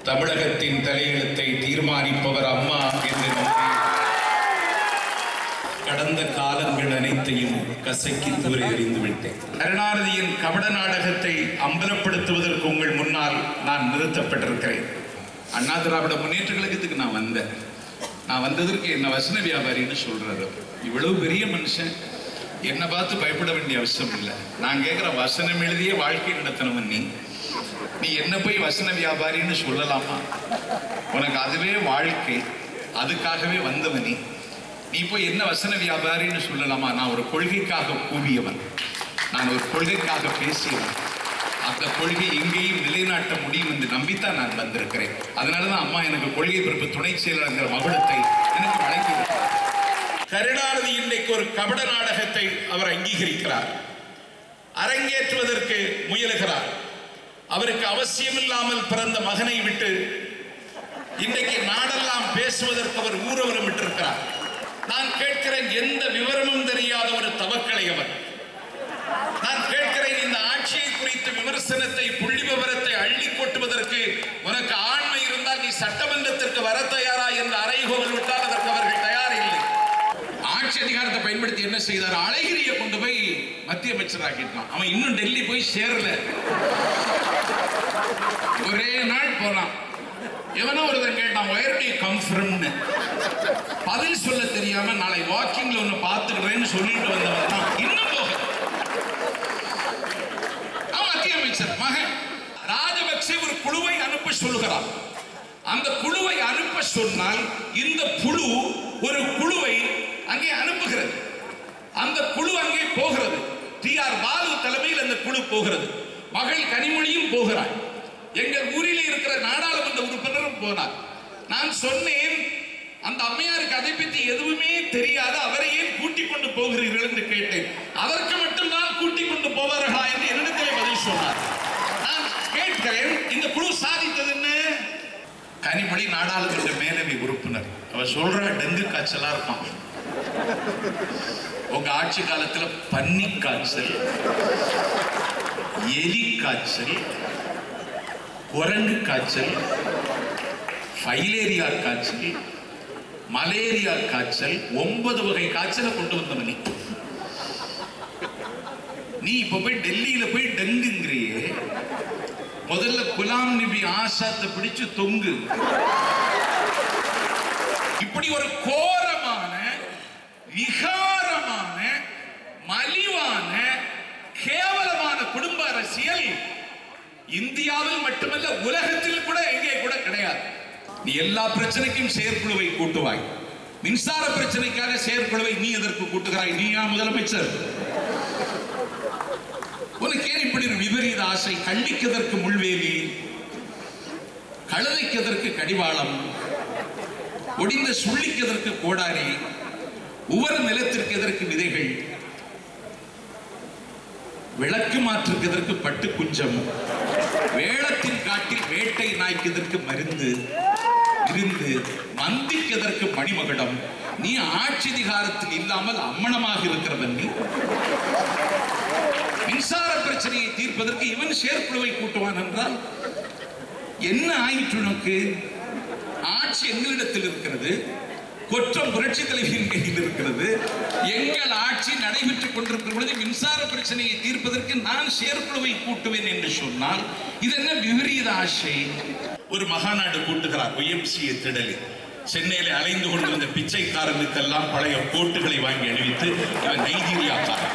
தமிழகத்தின் தலையெழுத்தை தீர்மானிப்பவர் அம்மா என்று கடந்த காலங்கள் அனைத்தையும் கசக்கி தூர எறிந்துவிட்டேன். கருணாநிதியின் கபட நாடகத்தை அம்பலப்படுத்துவதற்கு உங்கள் முன்னால் நான் நிறுத்தப்பட்டிருக்கிறேன். அண்ணா திராவிட முன்னேற்ற கழகத்துக்கு நான் வந்ததற்கு என்ன வசன வியாபாரின்னு சொல்றாரு. இவ்வளவு பெரிய மனுஷன் என்னை பார்த்து பயப்பட வேண்டிய அவசியம் இல்லை. நான் கேட்கிற வசனம் எழுதிய வாழ்க்கை நடத்தணும். நீ என்ன போய் வசன வியாபாரின்னு சொல்லலாமா? உனக்கு அதுவே வாழ்க்கை, அதுக்காகவே வந்தவனி. நீ போய் என்ன வசன வியாபாரின்னு சொல்லலாமா? நான் ஒரு கொள்கைக்காக கூவியவன், நான் ஒரு கொள்கைக்காக பேசியவன். அந்த கொள்கை எங்கேயும் நிலைநாட்ட முடியும் என்று நம்பித்தான் நான் வந்திருக்கிறேன். அதனாலதான் அம்மா எனக்கு கொள்கை பிறப்பு துணை செயலர் மகுடத்தை எனக்கு வழங்கியிருக்கிறார். கருணாநிதி இன்றைக்கு ஒரு கபட நாடகத்தை அவர் அங்கீகரிக்கிறார், அரங்கேற்றுவதற்கு முயலுகிறார். அவருக்கு அவசியமில்லாமல் பிறந்த மகனை விட்டு இன்றைக்கு நாடெல்லாம் பேசுவதற்கு அவர் ஊரவரம் விட்டிருக்கிறார். நான் கேட்கிறேன், எந்த விவரமும் தெரியாத ஒரு தவக்கலை அவர். நான் கேட்கிறேன், இந்த ஆட்சியை குறித்த விமர்சனத்தை புள்ளி விவரத்தை அள்ளி கொட்டுவதற்கு உனக்கு ஆண்மை இருந்தால் நீ சட்டமன்றத்திற்கு வர தயாரா என்று அறைகோவல் விட்டால் அதற்கு அவர்கள் தயார் இல்லை. ஆட்சி அதிகாரத்தை பயன்படுத்தி என்ன செய்தார்? அழகிரியை கொண்டு போய் மத்திய அமைச்சராக்கிட்டான். அவன் இன்னும் டெல்லி போய் சேரல. ஒரே நாள் போனான். எவனோ ஒருத்தன் கேட்டான், where do you come from? பதில் சொல்ல தெரியாம நாளை வாக்கிங்ல ஒன்னு பார்த்துக்கிறேன்னு சொல்லிட்டு வந்தவன் தான் இன்னும் போக. அவன் மத்திய அமைச்சர் மகன். ராஜபக்சே ஒரு குழுவை அனுப்ப சொல்லுகிறார். அந்த குழுவை அனுப்ப சொன்னால் இந்த குழு ஒரு குழுவை அங்கே அனுப்புகிறது. அந்த குழு அங்கே போகிறது. டி.ஆர். பாலு தலைமையில் அந்த குழு போகிறது. மகள் கனிமொழியும் போகிறார். எங்கள் ஊரில் இருக்கிற நாடாளுமன்ற உறுப்பினரும் போனார். நான் சொன்னேன், அந்த அம்மையாருக்கு அதை பற்றி எதுவுமே தெரியாது, அவரை ஏன் கூட்டிக் கொண்டு போகிறீர்கள் என்று கேட்டேன். அதற்கு மட்டும்தான் கூட்டிக் கொண்டு போவார்களா என்று என்னிடத்திலே பதில் சொன்னார். நான் கேட்கிறேன், இந்த குழு சாதித்தது என்ன? கனிமொழி நாடாளுமன்ற மேலவை உறுப்பினர். அவர் சொல்ற டெங்கு காய்ச்சலா இருப்பான். உங்க ஆட்சி காலத்துல பன்னி காய்ச்சல், எலி காய்ச்சல், குரங்கு காய்ச்சல், ஃபைலேரியா காய்ச்சல், மலேரியா காய்ச்சல், 9 வகை காய்ச்சலை கொண்டு வந்தவனி. நீ இப்ப போய் டெல்லியில போய் டெங்குங்கிறியே. முதல்ல குலாம் நபி ஆசாத்தை பிடிச்சு தொங்கு. இப்படி ஒரு கோரமான, விகாரமான, மலிவான, கேவலமான குடும்ப அரசியல் இந்தியாவில் மட்டுமல்ல உலகத்தில் கூட எங்கே கூட கிடையாது. நீ எல்லா பிரச்சனைக்கும் செயற்குழுவை கூட்டுவாய். மின்சார பிரச்சனைக்காக செயற்குழுவை நீ எதற்கு கூட்டுகிறாய்? நீயா முதலமைச்சர்? உனக்கு ஏன் இப்படி ஒரு விபரீத ஆசை? கள்ளிக்கதற்கு முள்வேலி, கழுதைக்கதற்கு கடிவாளம், ஒடிந்த சுள்ளிக்கதற்கு கோடாரி, உவர நிலத்திற்கு எதற்கு விதைகள், விளக்கு மாற்றுக்கு எதற்கு பட்டு குஞ்சம், வேளத்தின் காட்டில் வேட்டை நாய்க்கு எதற்கு மருந்து, விருந்து, மந்திக்கு எதற்கு மணிமகுடம். நீ ஆட்சி அதிகாரத்தில் இல்லாமல் அம்மனமாக இருக்கிறவன். நீ மின்சார பிரச்சனையை தீர்ப்பதற்கு இவன் செயற்குழுவை கூட்டுவான் என்றால் என்ன ஆயிற்று? உனக்கு ஆட்சி எங்களிடத்தில் இருக்கிறது, குற்றம் புரட்சி தலைவியின் கையில் இருக்கிறது. எங்கள் ஆட்சி நடைபெற்றுக் கொண்டிருக்கிற பொழுது மின்சார பிரச்சனையை தீர்ப்பதற்கு நான் செயற்குழுவை கூட்டுவேன் என்று சொன்னால் இது என்ன விபரீத ஆசை? ஒரு மகாநாடு கூட்டுகிறார் YMCA திடலில். சென்னையில அலைந்து கொண்டிருந்த பிச்சைக்காரனுக்கெல்லாம் பழைய கோட்டுகளை வாங்கி அணிவித்து, இவன் நைஜீரியாக்காரன்,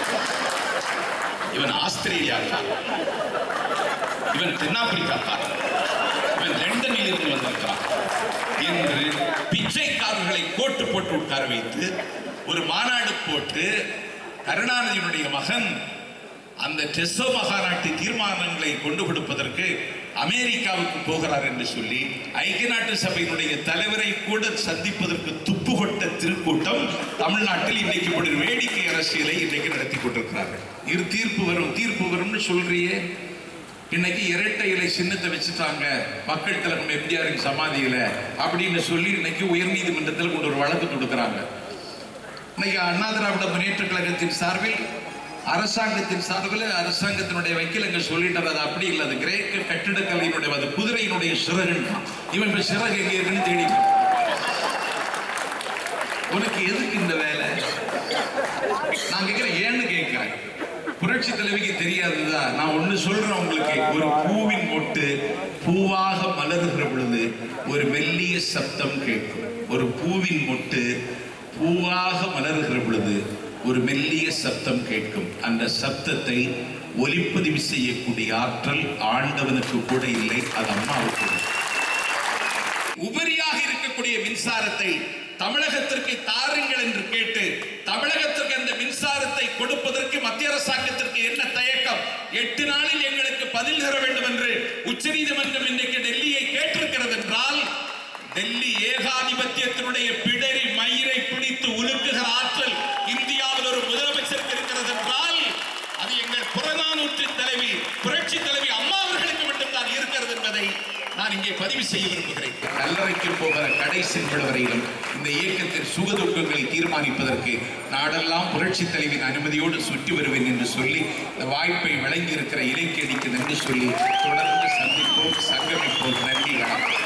இவன் ஆஸ்திரேலியாக்காரன், இவன் தென்னாப்பிரிக்காக்காரன், இவன் லண்டனில் இருந்து வந்திருக்கிறான் என்று பிச்சைக்காரர்களை கோட்டு போட்டு உட்கார வைத்து ஒரு மாநாடு போட்டு கருணாநிதியினுடைய மகன் அந்த டெசோ மகாநாட்டு தீர்மானங்களை கொண்டு கொடுப்பதற்கு அமெரிக்காவுக்கு போகிறார் என்று சொல்லி ஐக்கிய நாட்டு சபையினுடைய தலைவரை கூட சந்திப்பதற்கு துப்பு கொட்ட திருக்கூட்டம் தமிழ்நாட்டில் இன்னைக்கு ஒரு வேடிக்கை அரசியலை இன்னைக்கு நடத்தி கொண்டிருக்கிறார்கள். இரு தீர்ப்பு வரும்னு சொல்றியே. இன்னைக்கு இரட்டை இலை சின்னத்தை வச்சுட்டாங்க மக்கள் தலைவர் எம்ஜிஆரின் சமாதியில அப்படின்னு சொல்லி இன்னைக்கு உயர் நீதிமன்றத்தில் கொண்டு ஒரு வழக்கு தொடுக்கிறாங்க. இன்னைக்கு அண்ணா திராவிட முன்னேற்ற கழகத்தின் சார்பில் அரசாங்கத்தின் சார்பில் அரசாங்கத்தினுடைய வக்கீல் அங்க சொல்லிட்டார், அது அப்படி இல்லை, அது கிரேக்க கட்டிடக்கலையினுடைய அது குதிரையினுடைய சிறகுன்னு. இவன் இப்ப சிறகு எங்க இருக்குன்னு தேடி, உனக்கு எதுக்கு இந்த வேலை? நான் கேட்கிறேன், ஏன்னு கேட்கிறேன். புரட்சி தலைவிக்கு தெரியாதுதான். நான் ஒண்ணு சொல்றேன் உங்களுக்கு, ஒரு பூவின் மொட்டு பூவாக மலர்கிற பொழுது ஒரு மெல்லிய சப்தம் கேட்கும். ஒரு பூவின் மொட்டு பூவாக மலர்கிற பொழுது ஒரு மெல்லிய சப்தம் கேட்கும். அந்த சப்தத்தை ஒலிப்பதிவு செய்யக்கூடிய ஆற்றல் ஆண்டவனுக்கு கூட இல்லை, அது அம்மாவுக்கு. உபரியாக இருக்கக்கூடிய மின்சாரத்தை தமிழகத்திற்கு தாருங்கள் என்று கேட்டு தமிழகத்திற்கு அந்த மின்சாரத்தை கொடுப்பதற்கு மத்திய அரசாங்கத்திற்கு என்ன தயக்கம்? 8 நாளில் எங்களுக்கு பதில் தர வேண்டும் என்று உச்சநீதிமன்றம் இன்றைக்கு டெல்லியை கேட்டிருக்கிறது என்றால், டெல்லி ஏகாதிபத்தியத்தினுடைய பிடரி மயிரை பிடித்து உலுக்குகிற ஆற்றல் இந்தியாவில் ஒரு முதலமைச்சருக்கு இருக்கிறது என்றால், அது எங்கள் புறநானூற்றின் தலைவி புரட்சி தலைவி அம்மா அவர்களுக்கு மட்டும்தான் இருக்கிறது என்பதை நான் இங்கே பதிவு செய்ய விரும்புகிறேன். கல்லறைக்கு போகிற கடைசி வரையிலும் இந்த இயக்கத்தின் சுகதுக்கங்களை தீர்மானிப்பதற்கு நாடெல்லாம் புரட்சி தலைவின் அனுமதியோடு சுற்றி வருவேன் என்று சொல்லி இந்த வாய்ப்பை வழங்கி இருக்கிற இலக்கியடிக்கு நன்றி சொல்லி தொடர்ந்து சந்திப்போம், சங்கமிப்போம். நன்றி, வணக்கம்.